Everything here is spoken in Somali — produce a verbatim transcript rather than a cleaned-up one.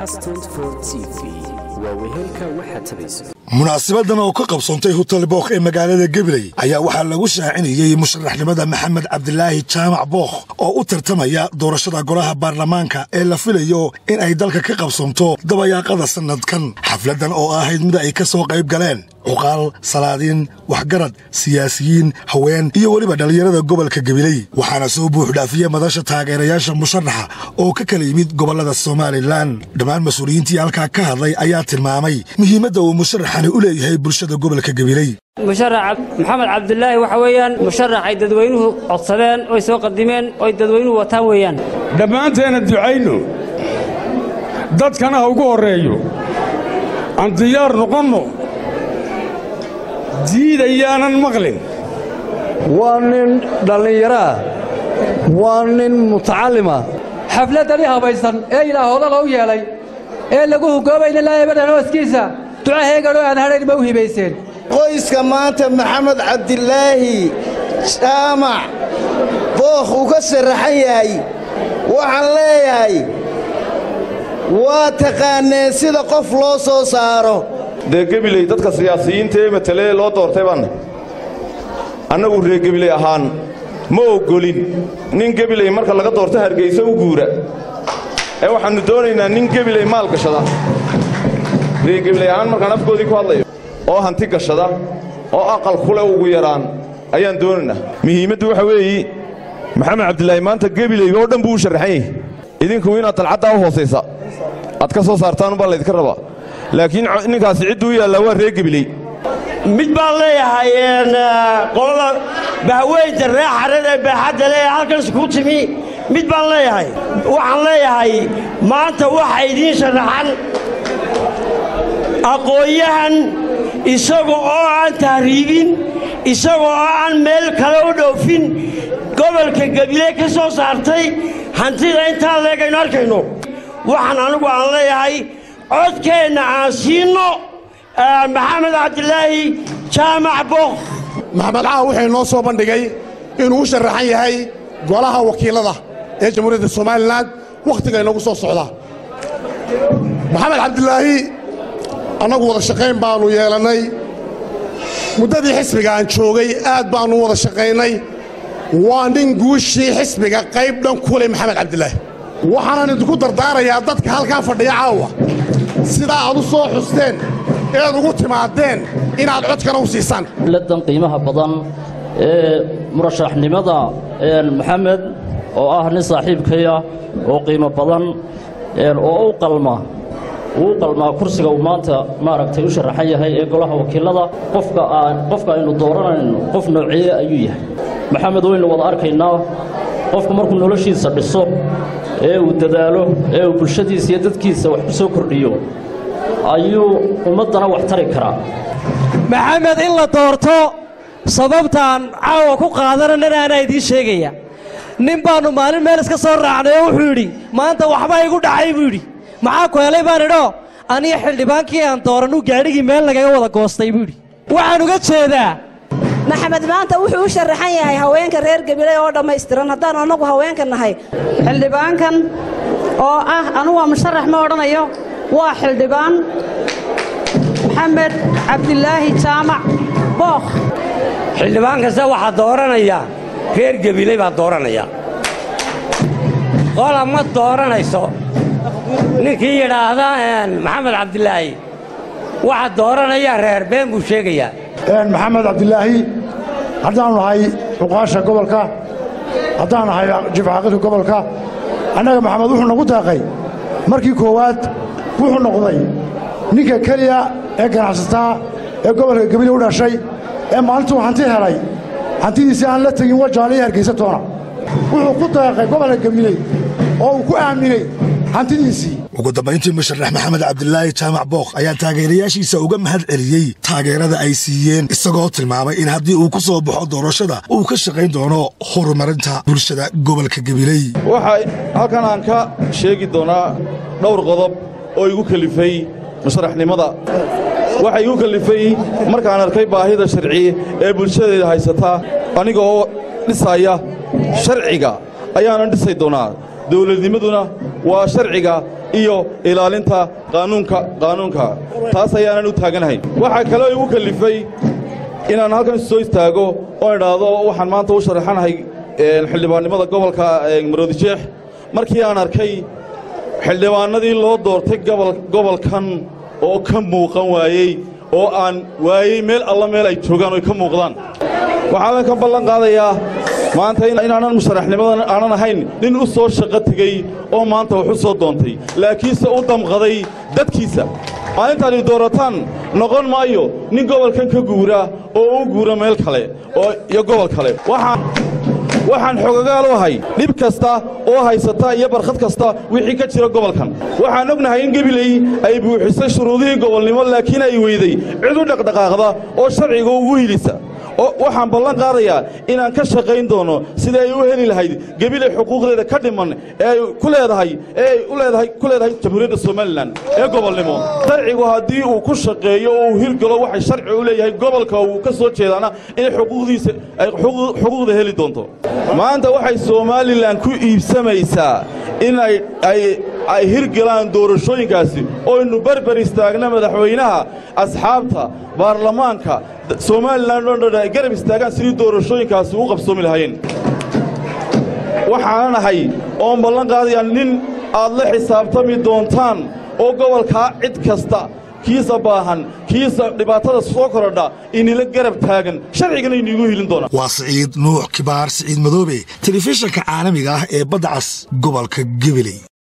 munaasabadan oo ka qabsoontay hotel book ee magaalada Gabiley ayaa waxaa lagu shaacinayay musharaxnimada Maxamed Cabdilaahi Jaamac Book oo u tartamaya doorashada golaha baarlamaanka ee la filayo in ay dalka ka qabsoonto dabayaaqada sanadkan. xafladan oo ahayd mid ay ka soo qayb galeen uqaal, salaadiin, waxgarad, siyaasiyiin, haween iyo waliba dhalinyarada gobolka Gabiley, waxaana soo buux dhaafiyay madasha taageerayaasha musharaxa oo ka kala yimid gobolada Soomaaliland. dhammaan mas'uuliyiintii halkaa ka hadlay ayaa tilmaamay muhiimadda uu musharaxani u leeyahay bulshada gobolka Gabiley. musharax Maxamed Cabdilaahi waxa weeyaan musharax ay dadweynuhu codsadeen oo soo qadimeen oo dadweynuhu wataan weeyaan. dhammaanteena ducayno dadkana ugu horeeyo aan diyaar noqonno diidayaanan maqlin. waa nin dhallinyaro ah, waa nin mutacallima. xafladani habaysan ee ilaahooda loo yeelay ee lagu hogaamayna laayabadan hooskiisa ducaheegano aan hadhayn ma u hibayseen. qoyska maanta Maxamed Cabdilaahi Jaamac Book uu ka sharaxan yahay waxaan leeyahay waa taqaaneen sida qof loo soo saaro. de Gabiley dadka siyaasiyiinta ee matale loo doortay baan annagu reer Gabiley ahaan ma ogolin nin Gabiley marka laga doorto Hargeysa u guura ee waxaanu doonaynaa nin Gabiley maal gashada reer Gabiley ahaan markaan afkoodii ku hadlayo oo hanti gashada oo aqal kule ugu yaraan ayaan doonaynaa. muhiimaddu waxa weeye Maxamed Cabdilaahi maanta Gabiley oo dhan buu u sharaxay idinku inaad talcada u hooseysa aad ka soo saartaan baa la idinka rabaa, laakiin ninkaasi ciduu yaala waa reer Gabiley. mid baan leeyahay in qolada bahweynta raaxarada baaxadda leh halkan isku timi mid baan leeyahay waxaan leeyahay maanta waxa idin sharaxan aqooyahan isagoo oo aan tahriibin isagoo aan meel kale u dhoofin gobolka Gabiley ka soo saartay hantida intaan leegayno arkayno. waxaan anigu aan leeyahay codkeenna aan siino Maxamed Cabdilaahi Jaamac Book. maxamed caa wuxuu noo soo bandhigay inuu u sharaxan yahay golaha wakiilada ee jamhuuriyadda Soomaaliland waqtiga inagu soo socda. Maxamed Cabdilaahi annagu wada shaqayn baanu yeelanay muddadii xisbiga aan joogay aad baanu wada shaqaynay. waa nin guushii xisbiga qayb dhan ku leh Maxamed Cabdilaahi. waxaan idinku dardaarayaa dadka halkaa fadhiya caawa sidaa aad u soo xusteen eed ugu timaadeen inaad codkana u siisaan. ladan qiimaha badan ee murashaxnimada Maxamed oo ah nin saaxiibkaya oo qiimo badan oo u qalma uu qalma kursiga uu maanta maaragtay u sharaxan yahay ee golaha wakiilada. qofka aan qofka aynu dooranayno qof noociyay ayuu yahay. Maxamed waynu wada arkaynaa qofku markuu noloshiisa dhiso ee uu dadaalo ee uu bulshadiisa iyo dadkiisa wax ku soo kordhiyo ayuu ummadana wax tari karaa. maxamed in la doorto sababtaan caawa ku qaadanana ana idin sheegaya. nin baanu maalin meel iska soo raacnay oo wuxuu yidhi maanta waxba igu dhacay buu yidhi. maxaa ku helay baan idho aniga xildhibaankii aan dooranu gaadhigii meel lagaga wada goostay buu yidhi. waxaan uga jeedaa maxamed maanta wuxuu u sharaxan yahay haweenka reer Gabiley oo dhammaystiran haddaan anagu haweenka nahay. xildhibaankan oo ah anu waa musharax ma odhanayo waa xildhibaan Maxamed Cabdilaahi Jaamac Book. xildhibaan kasta waxaa dooranaya reer Gabiley baa dooranaya. qola ma dooranayso ninkii yidhaahda Maxamed Cabdilaahi waxaa dooranaya reer been buu sheegayaa. maxamed cabdilaahi haddaan nahay xuqaasha gobolka haddaan nahay jifcaaqidka gobolka annaga maxamed wuxuu nagu daaqay markii koowaad wuxuu noqday ninka keliya ee ganacsataa ee gobolka Gabiley u dhashay ee maalintuu hanti helay hantidiisii aan la tegin wajaaliya Hargeysa toona. wuxuu ku daaqay gobolka Gabiley oo uu ku aaminay hantidiisii. ugu dambayntii musharax Maxamed Cabdilaahi Jaamac Book ayaa taageerayaashiisa uga mahad celiyey taageerada ay siiyeen, isagoo tilmaamay in haddii uu ku soo baxo doorashada uu ka shaqayn doono horumarinta bulshada gobolka Gabiley. waxa halkan aan ka sheegi doonaa dhowr qodob oo igu kalifay musharaxnimada. waxa igu kalifay markaan arkay baahida sharci ee bulshadeeda haysata aniga oo dhisaya sharciga ayaanan dhisay doonaa. dawladnimaduna waa sharciga iyo ilaalinta qaanuunka qaanuunka taas ayaanan u taaganahay waxaa kaloo igu kallifay inaan halkan soo istaago oo idhaahdo waxaan maanta u sharaxanahay xildhibaannimada gobolka maroodijeex markii aan arkay xildhibaannadii loo doortay gobolkan oo ka muuqan waayey oo aan waayey meel alla meel ay joogaan oy ka muuqdaan waxaan ka ballan qaadayaa maanta inaanan musharaxnimadan aanan ahayn nin u soo shaqo tegey oo maanta wax u soo doontay laakiinse u damqaday dadkiisa maalintaani doorataan noqon maayo nin gobolkan ka guura oo u guura meel kale oo iyo gobol kale waxaan xogagaal u ahay dhib kasta oo haysata iyo barkhad kasta wixii ka jira gobolkan waxaan ognahay in Gabiley ay buuxisay shuruudihii gobolnimo laakiin ay weyday cid u dhaqdhaqaaqda oo sharciga ugu hilisa waxaan ballan qaadayaa inaan ka shaqayn doono sida ay u heli lahayd Gabiley xuquuqdeeda ka dhiman ee ay ku leedahay ee ay u leedahay ku leedahay Jamhuuriyadda Soomaaliland ee gobolnimo sharcigu haddii uu ku shaqeeyo oo uu hirgalo waxay sharci u leeyahay gobolka uu ka soo jeedana in xuquuqdiisa ay xuquuqda heli doonto maanta waxay Soomaaliland ku iibsamaysaa in ay ay ay hirgalaan doorashooyinkaasi oo inuu barbar istaagna madaxweynaha asxaabta baarlamaanka Soomaaliland oo dhan ay garab istaagaan sidii doorashooyinkaasi u qabsoomi lahaayeen waxaan ahay oo ballan qaadaya nin aad la xisaabtami doontaan oo gobolka cid kasta kiisa baahan kiisa dhibaatada soo korodha inila garab taagan sharcigan inigu hilin doona waa Saciid Nuux Kibaar Saciid Madoobe telefishinka caalamiga ah ee badda cas gobolka Gabiley.